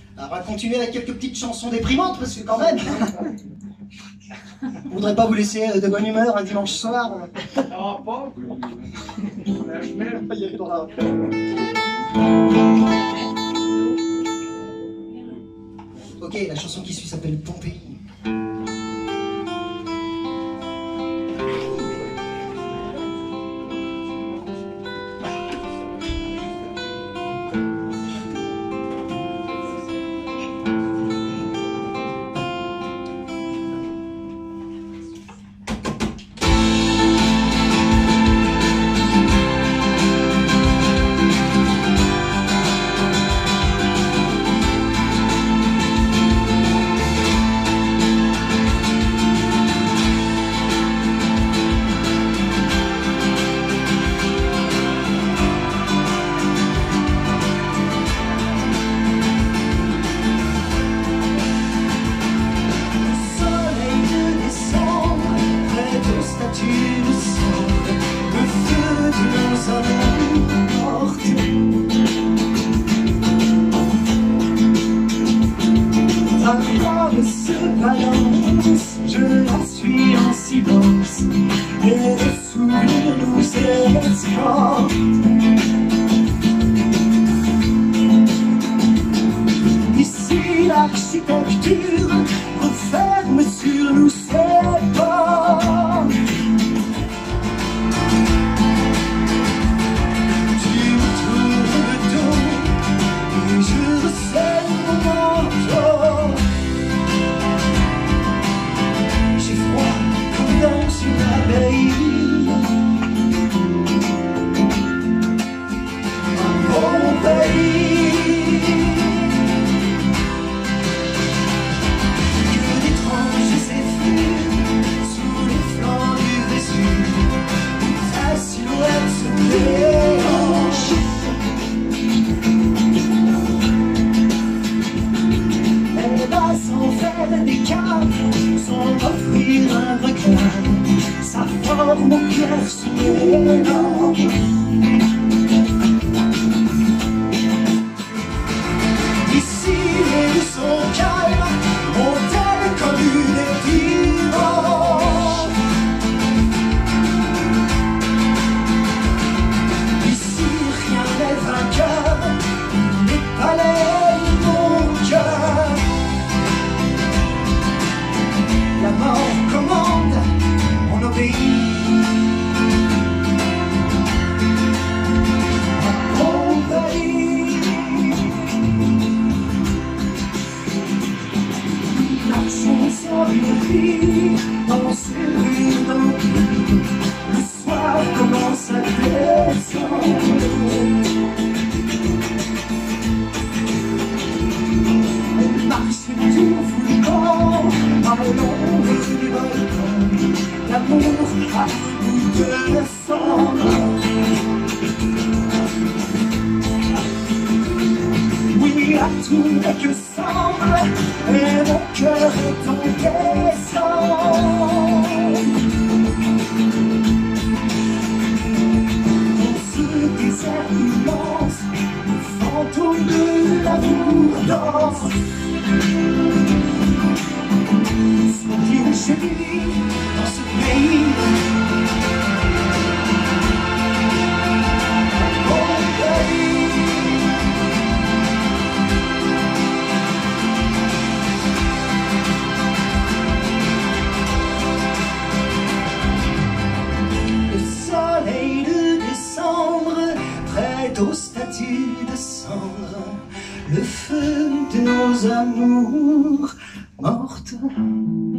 Alors, on va continuer avec quelques petites chansons déprimantes, parce que quand même... Je voudrais pas vous laisser de bonne humeur un dimanche soir. Ah, pas. Même pas y aller dans la... Ok, la chanson qui suit s'appelle Ton pays. Je la suis en silence et le sourire nous escorte. Ici l'architecture referme sur nous ses portes. Tu me tournes le dos et je resserre mon manteau. Dans une abeille, mon pays. Que d'étranges effluves sous les flancs du Vésuve, où ta silhouette se déhanche. Elle va s'en faire des caves, sans offrir un reclame. Sa forme au cœur sous les langes. Ici les rues sont calmes, montaient comme une dimanche. Ici rien n'est vainqueur, les palais de mon cœur. La mort commande, on obéit. À mon pays. L'accent le vie dans ces rues d'empire. Le soir commence à descendre. On marche tout foulant à l'ombre du balcon. L'amour a goût de cendre. Oui, à tout n'est que semble, et mon cœur est en descente. Dans ce désert immense, le fantôme de l'amour danse. Sois-tu chérie dans ce pays? Mon pays. Le soleil de décembre prête aux statues de cendre le feu de nos amours mortes.